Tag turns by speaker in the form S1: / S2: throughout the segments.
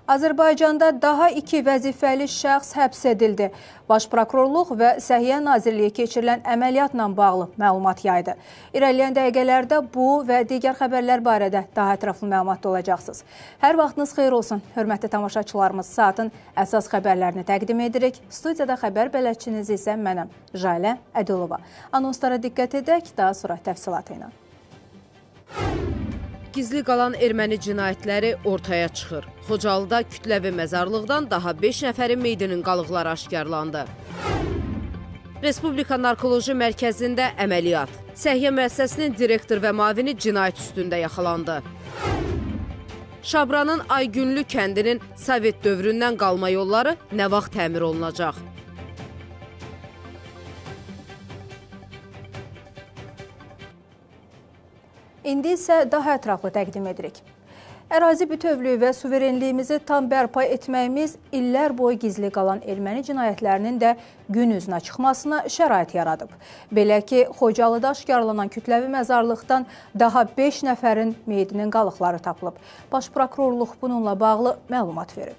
S1: Azərbaycanda daha 2 vəzifəli şəxs həbs edildi. Baş Prokurorluq və Səhiyyə Nazirliyi keçirilən əməliyyatla bağlı məlumat yaydı. İrəliyən dəqiqələrdə bu və digər xəbərlər barədə daha ətraflı məlumatda olacaqsınız. Hər vaxtınız xeyir olsun. Hörmətli tamaşaçılarımız, saatın əsas xəbərlərini təqdim edirik. Studiyada xəbər bələdçiniz isə mənəm, Jalə Ədilova. Anonslara diqqət edək, daha sonra təfsilatı ilə.
S2: Gizli qalan erməni cinayətləri ortaya çıxır. Xocalıda kütləvi məzarlıqdan daha 5 nəfərin meyidinin qalıqları aşkarlandı. Respublika Narkoloji Mərkəzində əməliyyat. Səhiyyə müəssisəsinin direktor və mavini cinayət üstündə yaxalandı. Şabranın Aygünlü kəndinin Sovet dövründən qalma yolları nə vaxt təmir olunacaq?
S1: İndi isə daha ətraflı təqdim edirik. Ərazi bütövlüyü və suverenliyimizi tam bərpa etməyimiz illər boyu gizli qalan erməni cinayətlərinin də gün üzünə çıxmasına şərait yaradıb. Belə ki, Xocalıda aşkarlanan kütləvi məzarlıqdan daha 5 nəfərin meyidinin qalıqları tapılıb. Baş Prokurorluq bununla bağlı məlumat verib.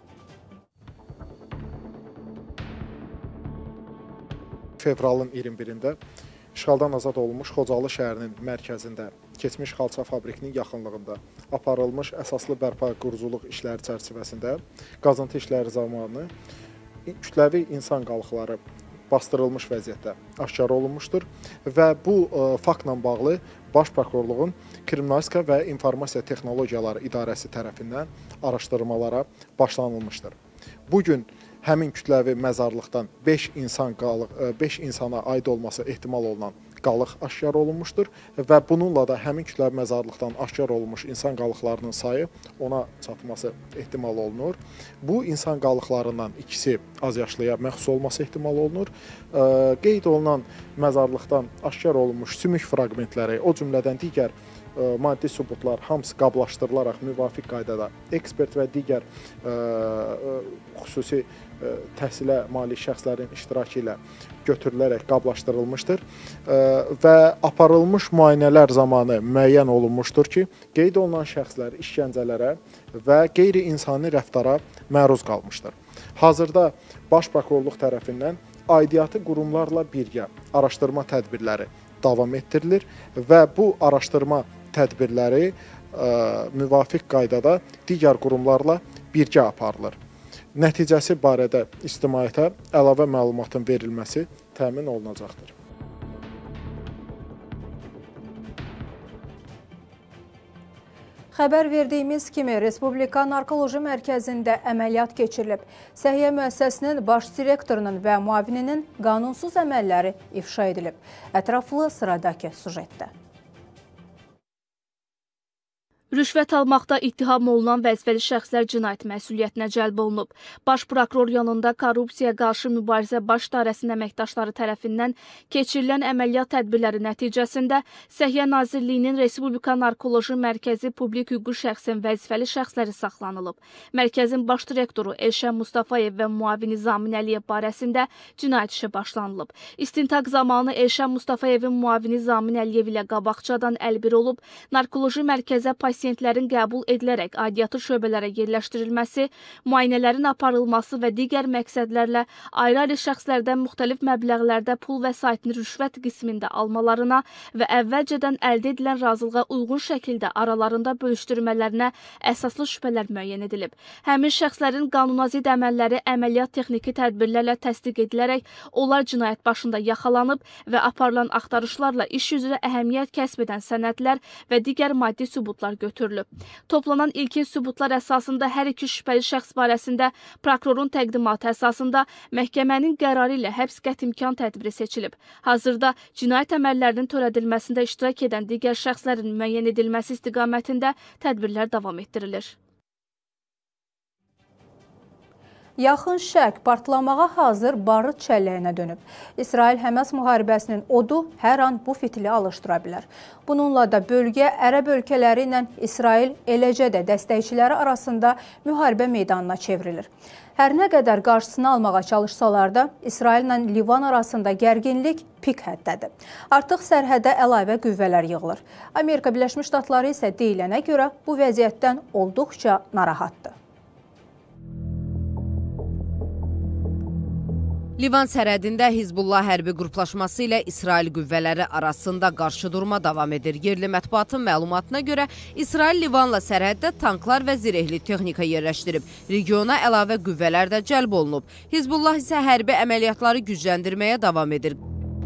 S3: Fevralın 21-də işğaldan azad olunmuş Xocalı şəhərinin mərkəzində keçmiş xalça fabrikinin yaxınlığında aparılmış əsaslı bərpa quruculuq işləri çərçivəsində qazıntı işləri zamanı kütləvi insan qalıqları bastırılmış vəziyyətdə aşkar olunmuşdur və bu faktla bağlı Baş Prokurorluğun Kriminalistika və İnformasiya Texnologiyaları İdarəsi tərəfindən araşdırmalara başlanılmışdır. Bugün həmin kütləvi məzarlıqdan 5 insana aid olması ehtimal olunan qalıq aşkar olunmuşdur və bununla da həmin kütləvi məzarlıqdan aşkar olunmuş insan qalıqlarının sayı ona çatması ehtimal olunur. Bu insan qalıqlarından ikisi azyaşlıya məxsus olması ehtimal olunur. Qeyd olunan məzarlıqdan aşkar olunmuş sümük fraqmentləri, o cümlədən digər maddi sübutlar hamısı qablaşdırılaraq müvafiq qaydada ekspert və digər xüsusi təhsilə malik şəxslərin iştirakı ilə götürülərək qablaşdırılmışdır və aparılmış müayinələr zamanı müəyyən olunmuşdur ki, qeyd olunan şəxslər işgəncələrə və qeyri-insani rəftara məruz qalmışdır. Hazırda Baş Prokurorluq tərəfindən aidiyyatı qurumlarla birgə araşdırma tədbirləri davam etdirilir və bu araşdırma tədbirləri müvafiq qaydada digər qurumlarla birgə aparılır. Nəticəsi barədə ictimaiyyətə əlavə məlumatın verilməsi təmin olunacaqdır.
S1: Xəbər verdiyimiz kimi, Respublika Narkoloji Mərkəzində əməliyyat keçirilib. Səhiyyə müəssisəsinin baş direktorunun və müavininin qanunsuz əməlləri ifşa edilib. Ətraflı sıradakı sujetdə.
S4: Rüşvət almaqda ittiham olunan vəzifəli şəxslər cinayət məsuliyyətinə cəlb olunub. Baş prokuror yanında Korrupsiyaya qarşı mübarizə baş idarəsinin əməkdaşları tərəfindən keçirilən əməliyyat tədbirləri nəticəsində Səhiyyə Nazirliyinin Respublika Narkoloji Mərkəzi publik hüquqi şəxsin vəzifəli şəxsləri saxlanılıb. Mərkəzin baş direktoru Elşən Mustafayev və müavini Zamin Əliyev barəsində cinayət işi başlanılıb. İstintaq zamanı Elşən Mustafayevin müavini Zamin Əliyev ilə qabaqcadan əlbir olub, narkoloji mərkəzə pasiyentlərin qəbul edilərək aidiyyatı şöbələrə yerləşdirilməsi, müayinələrin aparılması və digər məqsədlərlə ayrı-ayrı şəxslərdən müxtəlif məbləğlərdə pul vəsaitini rüşvət qismində almalarına və əvvəlcədən əldə edilən razılığa uyğun şəkildə aralarında bölüşdürmələrinə əsaslı şübhələr müəyyən edilib. Həmin şəxslərin qanunazid əməlləri əməliyyat texniki tədbirlərlə təsdiq edilərək onlar cinayət başında yaxalanıb və aparılan axtarışlarla iş üzrə əhəmiyyət kəsb edən sənədlər və digər maddi sübutlar götürülüb. Toplanan ilkin sübutlar əsasında hər iki şübhəli şəxs barəsində prokurorun təqdimatı əsasında məhkəmənin qərarı ilə həbs qətimkan tədbiri seçilib. Hazırda cinayət əməllərinin törədilməsində iştirak edən digər şəxslərin müəyyən edilməsi istiqamətində tədbirlər davam etdirilir.
S1: Yaxın Şərq partlamağa hazır barıt çəlləyinə dönüb. İsrail-Həmas müharibəsinin odu hər an bu fitili alışdıra bilər. Bununla da bölgə ərəb ölkələri ilə İsrail, eləcə də dəstəkçiləri arasında müharibə meydanına çevrilir. Hər nə qədər qarşısını almağa çalışsalar da, İsrail ilə Livan arasında gərginlik pik həddədir. Artıq sərhədə əlavə qüvvələr yığılır. Amerika Birləşmiş Ştatları isə deyilənə görə bu vəziyyətdən olduqca narahatdır.
S2: Livan sərhədində Hizbullah hərbi qruplaşması ilə İsrail qüvvələri arasında qarşıdurma davam edir. Yerli mətbuatın məlumatına görə İsrail Livanla sərhəddə tanklar və zirehli texnika yerləşdirib. Regiona əlavə qüvvələr də cəlb olunub. Hizbullah isə hərbi əməliyyatları gücləndirməyə davam edir.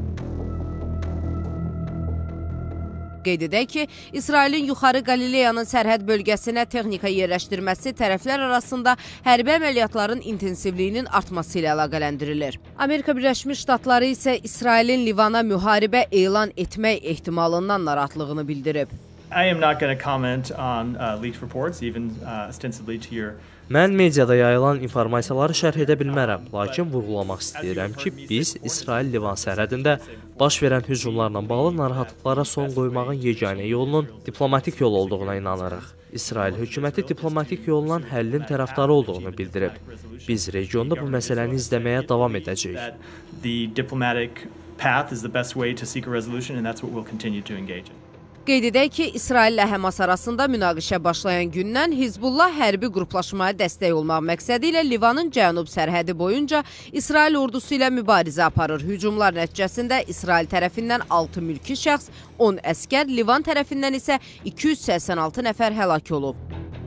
S2: Qeyd edək ki, İsrailin Yuxarı Qalileyanın sərhəd bölgəsinə texnika yerləşdirməsi tərəflər arasında hərbi əməliyyatların intensivliyinin artması ilə əlaqələndirilir. Amerika Birləşmiş Ştatları isə İsrailin Livana müharibə elan etmək ehtimalından narahatlığını bildirib.
S5: I am not going to comment on leaked reports, even ostensibly to your.
S6: Mən mediada yayılan informasiyaları şərh edə bilmərəm, lakin vurğulamaq istəyirəm ki, biz İsrail-Livan sərhədində baş verən hücumlarla bağlı narahatlıqlara son qoymağın yeganə yolunun diplomatik yol olduğuna inanırıq. İsrail hökuməti diplomatik yolla həllin tərəfdarı olduğunu bildirib. Biz regionda bu məsələni izləməyə davam edəcəyik.
S5: The diplomatic path is the best way to seek a resolution, and that's what we'll continue to engage in.
S2: Qeyd edək ki, İsrail ilə Həmas arasında münaqişə başlayan gündən Hizbullah hərbi qruplaşmaya dəstək olmaq məqsədi ilə Livanın cənub sərhədi boyunca İsrail ordusu ilə mübarizə aparır. Hücumlar nəticəsində İsrail tərəfindən 6 mülki şəxs, 10 əskər, Livan tərəfindən isə 286 nəfər həlak olub.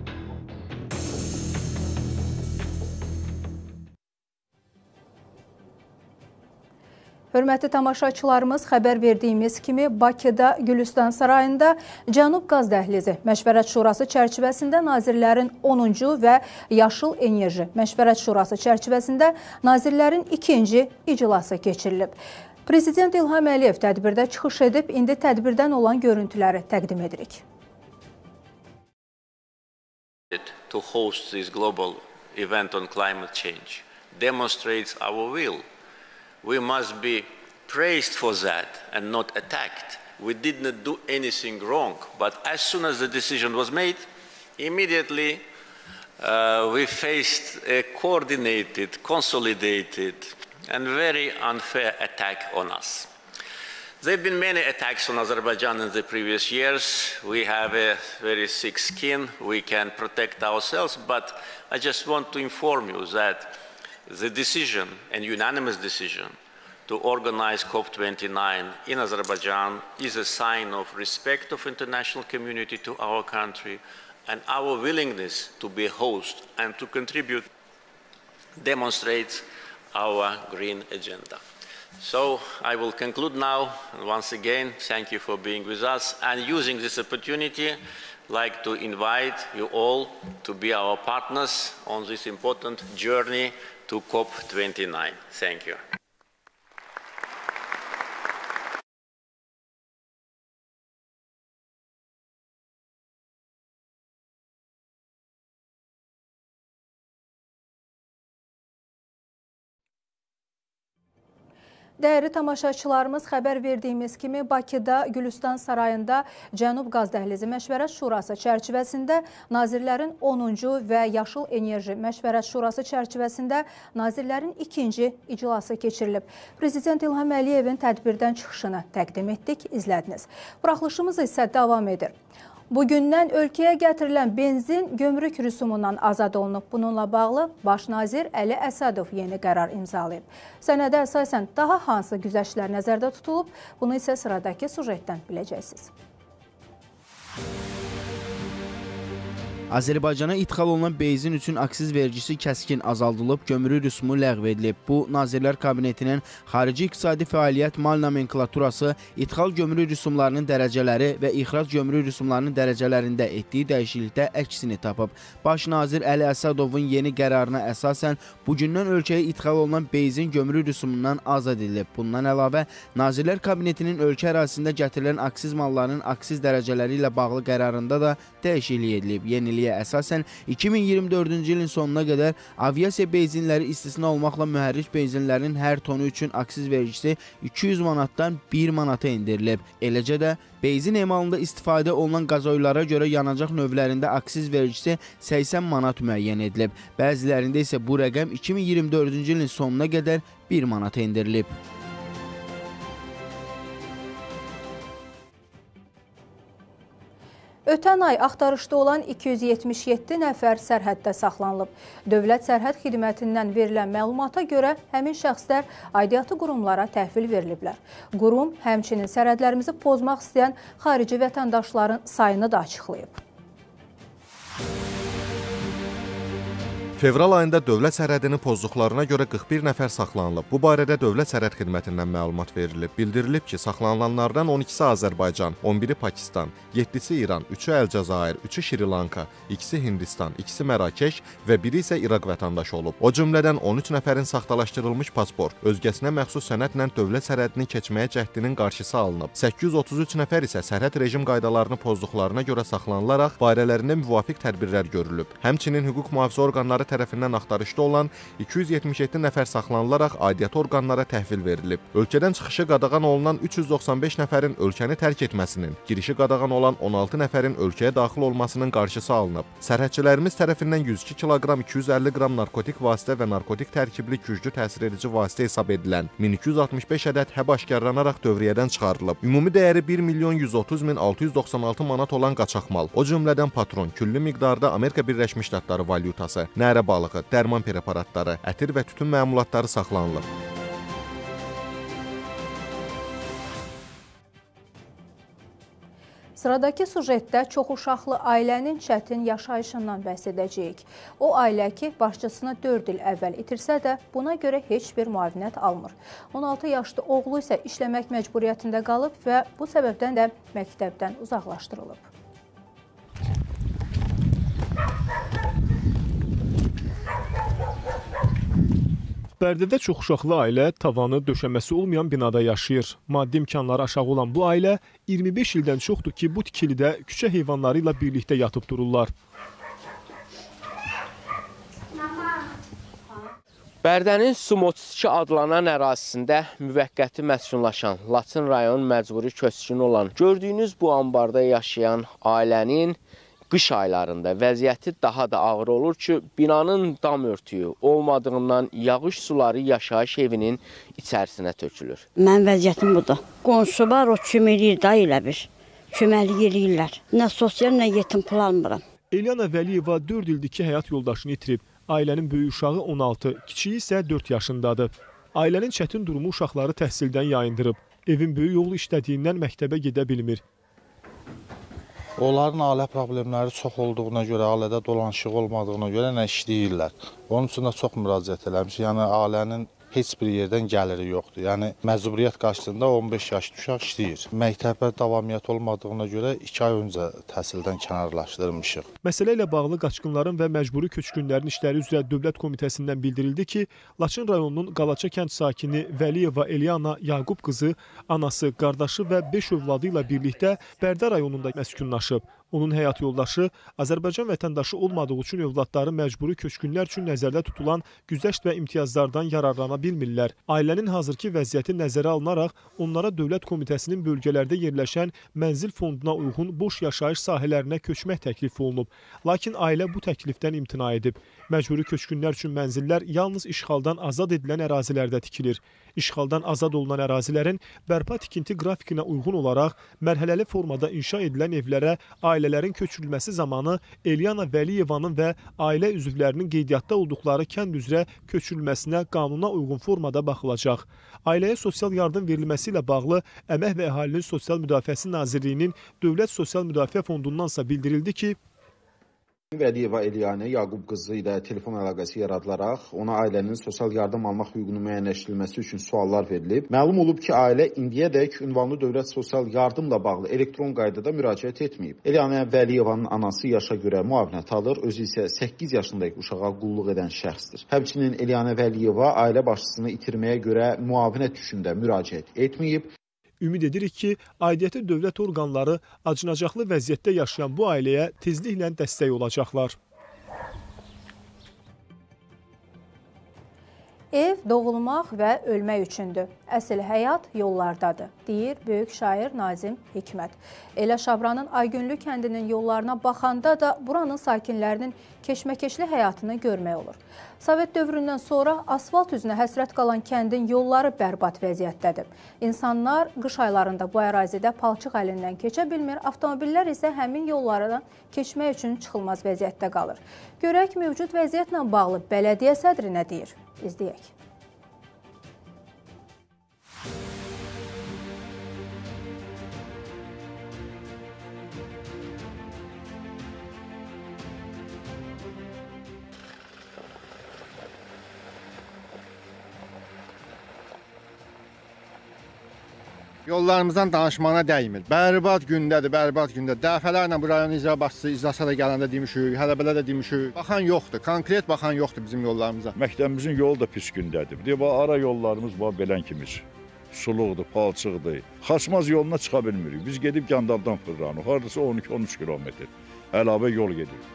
S1: Hörmətli tamaşaçılarımız, xəbər verdiyimiz kimi Bakıda Gülüstan sarayında Cənub qaz dəhlizi Məşvərət Şurası çərçivəsində nazirlərin 10-cu və Yaşıl Enerji Məşvərət Şurası çərçivəsində nazirlərin 2-ci iclası keçirilib. Prezident İlham Əliyev tədbirdə çıxış edib, indi tədbirdən olan görüntüləri təqdim edirik.
S7: To host this global event on climate change demonstrates our will. We must be praised for that and not attacked. We did not do anything wrong, but as soon as the decision was made, immediately we faced a coordinated, consolidated, and very unfair attack on us. There have been many attacks on Azerbaijan in the previous years. We have a very thick skin. We can protect ourselves, but I just want to inform you that the decision, and unanimous decision, to organize COP29 in Azerbaijan is a sign of respect of international community to our country, and our willingness to be a host and to contribute demonstrates our green agenda. So I will conclude now, and once again, thank you for being with us, and using this opportunity, like to invite you all to be our partners on this important journey to COP29. Thank you.
S1: Dəyərli tamaşaçılarımız, xəbər verdiyimiz kimi Bakıda Gülüstan sarayında Cənub qaz dəhlizi Məşvərət Şurası çərçivəsində nazirlərin 10-cu və Yaşıl Enerji Məşvərət Şurası çərçivəsində nazirlərin 2-ci iclası keçirilib. Prezident İlham Əliyevin tədbirdən çıxışını təqdim etdik, izlədiniz. Buraxılışımız isə davam edir. Bugündən ölkəyə gətirilən benzin gömrük rüsumundan azad olunub. Bununla bağlı Baş nazir Əli Əsədov yeni qərar imzalayıb. Sənədə əsasən daha hansı güzəştlər nəzərdə tutulub? Bunu isə sıradakı sujetdən biləcəksiniz.
S8: Azərbaycana idxal olunan benzin üçün aksiz vergisi kəskin azaldılıb, gömrük rüsumu ləğv edilib. Bu, Nazirlər Kabinetinin xarici iqtisadi fəaliyyət mal nomenklaturası, idxal gömrük rüsumlarının dərəcələri və ixrac gömrük rüsumlarının dərəcələrində etdiyi dəyişiklikdə əksini tapıb. Baş nazir Əli Əsədovun yeni qərarına əsasən, bugündən ölkəyə idxal olunan benzin gömrük rüsumundan azad edilib. Bundan əlavə, Nazirlər Kabinetinin ölkə ərazisində gətirilən aksiz mallarının aksiz dərəcələri ilə bağlı qərarında da dəyişiklik edilib. Yeniliyə əsasən 2024-cü ilin sonuna qədər aviasiya benzinləri istisna olmaqla mühərrik benzinlərin hər tonu üçün aksiz vergisi 200 manatdan 1 manata endirilib. Eləcə də benzin emalında istifadə olunan qazoylara görə yanacaq növlərində aksiz vergisi 80 manat müəyyən edilib. Bəzilərində isə bu rəqəm 2024-cü ilin sonuna qədər 1 manata endirilib.
S1: Ötən ay axtarışda olan 277 nəfər sərhəddə saxlanılıb. Dövlət Sərhəd Xidmətindən verilən məlumata görə həmin şəxslər aidiyyatı qurumlara təhvil veriliblər. Qurum həmçinin sərhədlərimizi pozmaq istəyən xarici vətəndaşların sayını da açıqlayıb.
S9: Fevral ayında dövlət sərhədini pozduqlarına görə 41 nəfər saxlanılıb. Bu barədə Dövlət Sərhəd Xidmətindən məlumat verilib. Bildirilib ki, saxlanılanlardan 12-si Azərbaycan, 11-i Pakistan, 7-si İran, 3-ü Əlcəzair, 3-ü Şri Lanka, 2-si Hindistan, 2-si Mərakeş və biri isə İraq vətəndaşı olub. O cümlədən 13 nəfərin saxtalaşdırılmış pasport, özgəsinə məxsus sənədlə dövlət sərhədini keçməyə cəhdinin qarşısı alınıb. 833 nəfər isə sərhəd rejim qaydalarını pozduqlarına görə saxlanılaraq barələrində müvafiq tədbirlər görülüb. Həmçinin hüquq mühafizə orqanları tərəfindən axtarışda olan 277 nəfər saxlanılaraq aidiyyatı orqanlara təhvil verilib. Ölkədən çıxışı qadağan olunan 395 nəfərin ölkəni tərk etməsinin, girişi qadağan olan 16 nəfərin ölkəyə daxil olmasının qarşısı alınıb. Sərhədçilərimiz tərəfindən 102 kiloqram 250 qram narkotik vasitə və narkotik tərkibli güclü təsir edici vasitə hesab edilən 1265 ədəd həb aşkarlanaraq dövriyyədən çıxarılıb. Ümumi dəyəri 1.130.696 manat olan qaçaq mal, o cümlədən patron, küllü miqdarda Amerika Birləşmiş Ştatları valyutası, nərə balığı, dərman preparatları, ətir və tütün məmulatları saxlanılıb.
S1: Sıradakı sujetdə çoxuşaqlı ailənin çətin yaşayışından bəhs edəcəyik. O ailə ki, başçısını 4 il əvvəl itirsə də, buna görə heç bir müavinət almır. 16 yaşlı oğlu isə işləmək məcburiyyətində qalıb və bu səbəbdən də məktəbdən uzaqlaşdırılıb.
S10: Bərdədə çoxuşaqlı ailə tavanı, döşəməsi olmayan binada yaşayır. Maddi imkanları aşağı olan bu ailə 25 ildən çoxdur ki, bu tikilidə küçə heyvanları ilə birlikdə yatıb dururlar.
S11: Bərdənin Sumotski adlanan ərazisində müvəqqəti məskunlaşan, Laçın rayon məcburi köçkün olan, gördüyünüz bu ambarda yaşayan ailənin qış aylarında vəziyyəti daha da ağır olur ki, binanın dam örtüyü olmadığından yağış suları yaşayış evinin içərisinə tökülür.
S12: Mənim vəziyyətim budur. Qonşu var, o kömək eləyir da elə bir. Köməklik eləyirlər. Nə sosial, nə yetim pul almıram.
S10: Elyana Vəliyeva 4 ildir ki, həyat yoldaşını itirib. Ailənin böyük uşağı 16, kiçiyi isə 4 yaşındadır. Ailənin çətin durumu uşaqları təhsildən yayındırıb. Evin böyük oğlu işlədiyindən məktəbə gedə bilmir.
S13: Onların ailə problemləri çox olduğuna görə, ailədə dolanışıq olmadığına görə nə işləyirlər. Onun üçün də çox müraciət eləmiş. Yəni, ailənin heç bir yerdən gəliri yoxdur. Yəni, məcburiyyət qarşısında 15 yaşlı uşaq işləyir. Məktəbə davamiyyət olmadığına görə 2 ay öncə təhsildən kənarlaşdırmışıq.
S10: Məsələ ilə bağlı qaçqınların və məcburi köçkünlərin işləri üzrə Dövlət Komitəsindən bildirildi ki, Laçın rayonunun Qalaça kənd sakini Vəliyeva Elyana Yaqub qızı, anası, qardaşı və 5 övladı ilə birlikdə Bərdə rayonunda məskunlaşıb. Onun həyat yoldaşı Azərbaycan vətəndaşı olmadığı üçün övladları məcburi köçkünlər üçün nəzərdə tutulan güzəşt və imtiyazlardan yararlana bilmirlər. Ailənin hazırki vəziyyəti nəzərə alınaraq onlara Dövlət Komitəsinin bölgələrdə yerləşən mənzil fonduna uyğun boş yaşayış sahələrinə köçmək təklif olunub. Lakin ailə bu təklifdən imtina edib. Məcburi köçkünlər üçün mənzillər yalnız işğaldan azad edilən ərazilərdə tikilir. İşğaldan azad olunan ərazilərin bərpa tikinti qrafikinə uyğun olaraq mərhələli formada inşa edilən evlərə ailələrin köçürülməsi zamanı Elyana Vəliyevanın və ailə üzvlərinin qeydiyyatda olduqları kənd üzrə köçürülməsinə qanuna uyğun formada baxılacaq. Ailəyə sosial yardım verilməsi ilə bağlı Əmək və Əhalinin Sosial Müdafiəsi Nazirliyinin Dövlət Sosial Müdafiə Fondundansa bildirildi ki,
S14: Vəliyeva Elyana Yaqub qızı ilə telefon əlaqəsi yaradılaraq ona ailənin sosial yardım almaq hüququnu müəyyənləşdirilməsi üçün suallar verilib. Məlum olub ki, ailə indiyədək ünvanlı dövlət sosial yardımla bağlı elektron qaydada müraciət etməyib. Elyana Vəliyevanın anası yaşa görə müavinət alır, özü isə 8 yaşındakı uşağa qulluq edən şəxsdir. Həmçinin Elyana Vəliyeva ailə başçısını itirməyə görə müavinət üçündə müraciət etməyib.
S10: Ümid edirik ki, aidiyyəti dövlət orqanları acınacaqlı vəziyyətdə yaşayan bu ailəyə tezliklə dəstək olacaqlar.
S1: Ev doğulmaq və ölmək üçündür. Əsl həyat yollardadır, deyir böyük şair Nazim Hikmət. Elə Şabranın Aygünlü kəndinin yollarına baxanda da buranın sakinlərinin keşməkeşli həyatını görmək olur. Sovet dövründən sonra asfalt üzünə həsrət qalan kəndin yolları bərbad vəziyyətdədir. İnsanlar qış aylarında bu ərazidə palçıq əlindən keçə bilmir, avtomobillər isə həmin yollardan keçmək üçün çıxılmaz vəziyyətdə qalır. Görək mövcud vəziyyətlə bağlı bələdiyyə sədri nə deyir? İzləyək.
S15: Yollarımızdan danışmağına dəymir. Bərbad gündədir, bərbad gündədir. Dəfələrlə bu rayon icra başçısı iclasına da gələndə demişik, hələ belə də demişik. Baxan yoxdur, konkret baxan yoxdur bizim yollarımıza.
S16: Məktəbimizin yolu da pis gündədir. Bir də ara yollarımız var belən kimi. Suluqdur, palçıqdır. Xaçmaz yoluna çıxa bilmirik. Biz gedib Gəndabdan fırlanıq. Hardasa 12-13 kilometr. Əlavə yol gedir.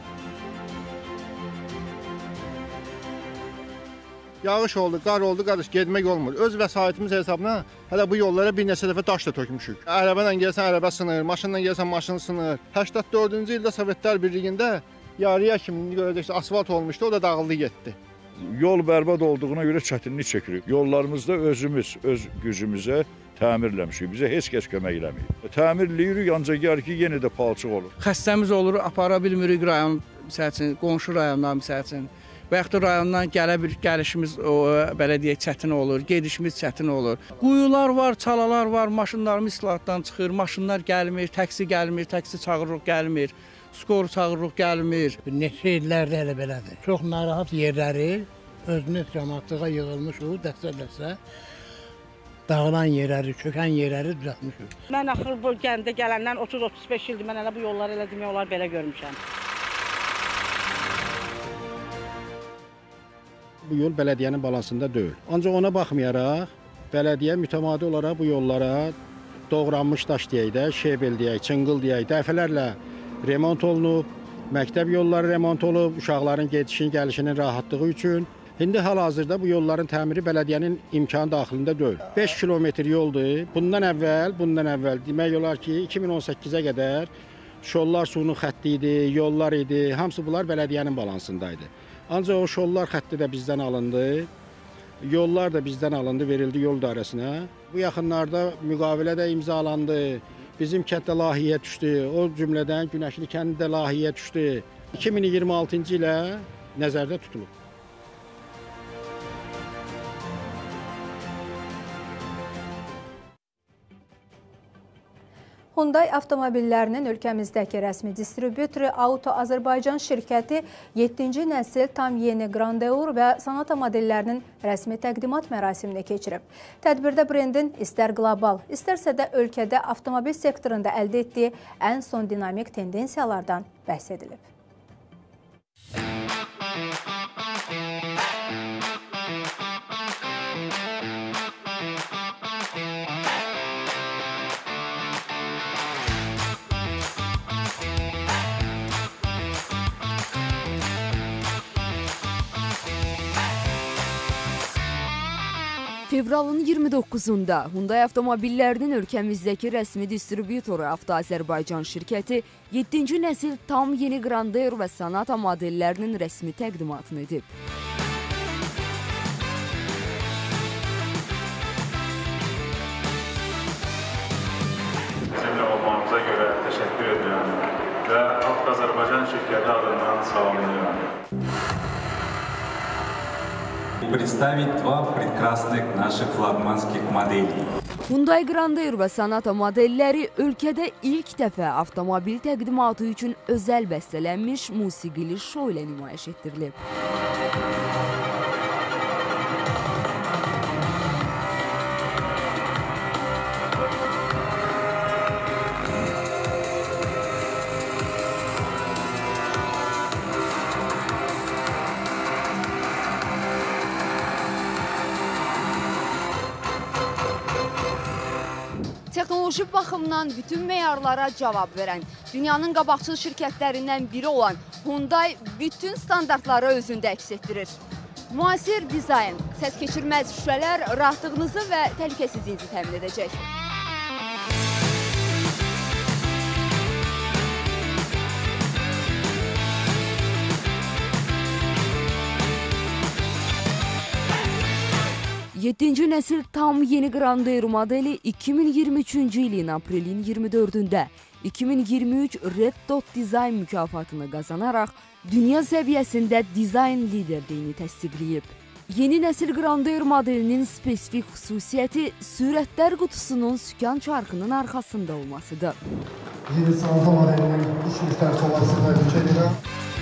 S15: Yağış oldu, qar oldu, qarış getmək olmur. Öz vəsaitimiz hesabına hələ bu yollara bir neçə dəfə daş da tökmüşük. Ərəbəylə gəlsən ərəbə sınır, maşınla gəlsən maşın sınır. 84-cü ildə Sovetlər Birliyində yarıya kimi görəcəksə asfalt olmuşdu, o da dağıldı getdi.
S16: Yol bərbad olduğuna görə çətinlik çəkirik. Yollarımızda özümüz, öz gücümüzə təmirləmişik. Bizə heç kəs kömək eləməyib. Təmirləyirik, ancaq gəlir ki, yenə də palçıq olur.
S17: Xəstəmiz olur, apara bilmirik rayon, məsəl üçün, qonşu rayonlar, məsəl üçün. Və yaxud da rayondan gəlişimiz bələdiyyə çətin olur, gedişimiz çətin olur. Quyular var, çalalar var, maşınlarımız islahatdan çıxır, maşınlar gəlmir, taksi gəlmir, taksi çağırırıq gəlmir, skor çağırırıq gəlmir.
S18: Neçə illərdə elə belədir. Çox narahat yerləri özünüz cəmaatlığa yığılmışıq, dəstə-dəstə dağılan yerləri, çökən yerləri düzəltmişik.
S19: Mən axır bu kəndə gələndən 30-35 ildir mən elə bu yolları elə demək olar belə görmüşəm.
S15: Bu yol bələdiyyənin balansında deyil. Ancaq ona baxmayaraq, bələdiyyə mütəmadi olaraq bu yollara doğranmış daş deyək də, şebel deyək, çınqıl deyək, dəfələrlə remont olunub, məktəb yolları remont olub, uşaqların gedişinin, gəlişinin rahatlığı üçün. İndi hal-hazırda bu yolların təmiri bələdiyyənin imkanı daxilində deyil. 5 kilometr yoldur. Bundan əvvəl demək olar ki, 2018-ə qədər şollar suyunun xətti idi, yollar idi, hamısı bunlar bələdiyyənin balansındaydı. Ancaq o şollar xətti də bizdən alındı, yollar da bizdən alındı, verildi yol idarəsinə. Bu yaxınlarda müqavilə də imzalandı, bizim kənddə layihəyə düşdü, o cümlədən Günəşli kəndi də layihəyə düşdü. 2026-cı ilə nəzərdə tutulub.
S1: Hyundai avtomobillərinin ölkəmizdəki rəsmi distribütoru Auto Azərbaycan şirkəti 7-ci nəsil tam yeni Grandeur və Sonata modellərinin rəsmi təqdimat mərasimini keçirib. Tədbirdə brendin istər qlobal, istərsə də ölkədə avtomobil sektorunda əldə etdiyi ən son dinamik tendensiyalardan bəhs edilib.
S20: Fevralın 29-da Hyundai avtomobillərinin ölkəmizdəki rəsmi distribütoru Auto Azərbaycan şirkəti 7-ci nəsil tam yeni Grandeur və Sonata modellərinin rəsmi təqdimatını edib.
S21: Bizimlə olmamıza görə təşəkkür edirəm və Auto Azərbaycan şirkəti adından salamlayıram.
S22: Представить два прекрасных наших флагманских моделей.
S20: Hyundai Grandeur və Sonata modelləri ölkədə ilk dəfə avtomobil təqdimatı üçün özəl bəstələnmiş musiqili şou ilə nümayiş etdirilib. Texnoloji baxımdan bütün meyarlara cavab verən, dünyanın qabaqcıl şirkətlərindən biri olan Hyundai bütün standartları özündə əks etdirir. Müasir dizayn, səs keçirməz şüşələr rahatlığınızı və təhlükəsizliyinizi təmin edəcək. Yedinci nəsil tam yeni Grandeur modeli 2023-cü ilin aprelin 24-də 2023 Red Dot Design mükafatını qazanaraq dünya səviyyəsində dizayn liderliyini təsdiqləyib. Yeni nəsil Grandeur modelinin spesifik xüsusiyyəti sürətlər qutusunun sükan çarxının arxasında olmasıdır.
S3: Yeni Sanata modelinin iş müştərisi olması təbrik edirəm.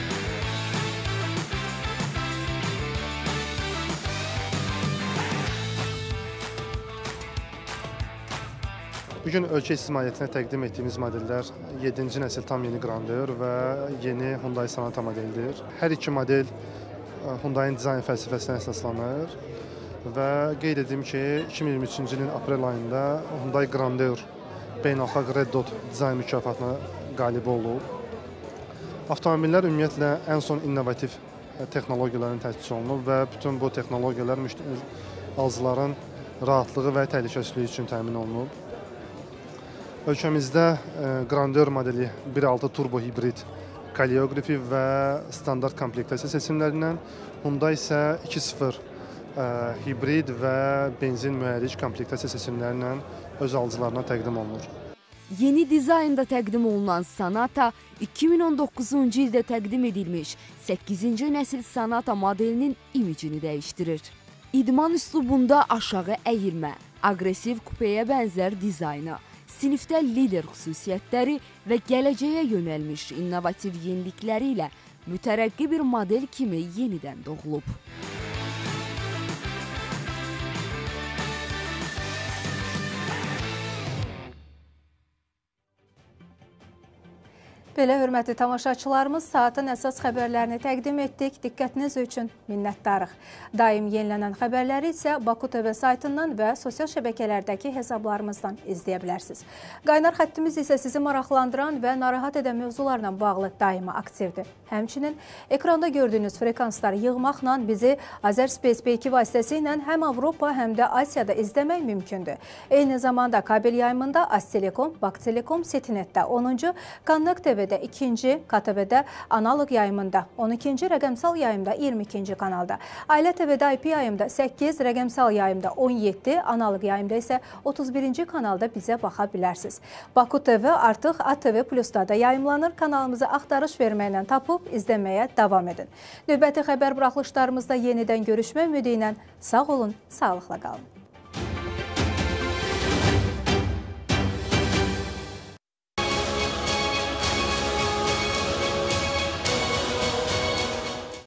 S4: Bugün ölkə ictimaiyyətinə təqdim etdiyimiz modellər 7-ci nəsil tam yeni Grandeur və yeni Hyundai Sonata modelidir. Hər iki model Hyundai'nin dizayn fəlsəfəsinə əsaslanır və qeyd edim ki, 2023-cü ilin aprel ayında Hyundai Grandeur beynəlxalq Red Dot dizayn mükafatına qalib olub. Avtomobillər ümumiyyətlə ən son innovativ texnologiyaların təsis olunub və bütün bu texnologiyalar alıcıların rahatlığı və təhlükəsizliyi üçün təmin olunub. Ölkəmizdə Grandeur modeli 1.6 turbo hibrid koreografi və standart komplektasiya seçimlərindən, Hyundai isə 2.0 hibrid və benzin mühərrik komplektasiya seçimlərindən öz alıcılarına təqdim olunur.
S20: Yeni dizaynda təqdim olunan Sonata 2019-cu ildə təqdim edilmiş 8-ci nəsil Sonata modelinin imicini dəyişdirir. İdman üslubunda aşağı əyilmə, aqressiv kupəyə bənzər dizayna, sinifdə lider xüsusiyyətləri və gələcəyə yönəlmiş innovativ yenilikləri ilə mütərəqqi bir model kimi yenidən doğulub.
S1: Belə hörmətli tamaşaçılarımız, saatın əsas xəbərlərini təqdim etdik. Diqqətiniz üçün minnətdarıq. Daim yenilənən xəbərləri isə Baku TV saytından və sosial şəbəkələrdəki hesablarımızdan izləyə bilərsiniz. Qaynar xəttimiz isə sizi maraqlandıran və narahat edən mövzularla bağlı daima aktivdir. Həmçinin ekranda gördüyünüz frekansları yığmaqla bizi Azərspace B2 vasitəsilə həm Avropa, həm də Asiyada izləmək mümkündür. Eyni zamanda kabel yayımında Aztelekom, Baktelekom, Setinetdə 10-cu, Connect TV 2-ci, KTV-də analog yayımında 12-ci, rəqəmsal yayımda 22-ci kanalda. Ailə TV-də IP yayımda 8, rəqəmsal yayımda 17, analog yayımda isə 31-ci kanalda bizə baxa bilərsiniz. Baku TV artıq ATV Plus-da da yayımlanır. Kanalımıza axtarış verməklə tapıb izləməyə davam edin. Növbəti xəbər buraxılışlarımızda yenidən görüşmək ümidi ilə sağ olun, sağlıqla qalın.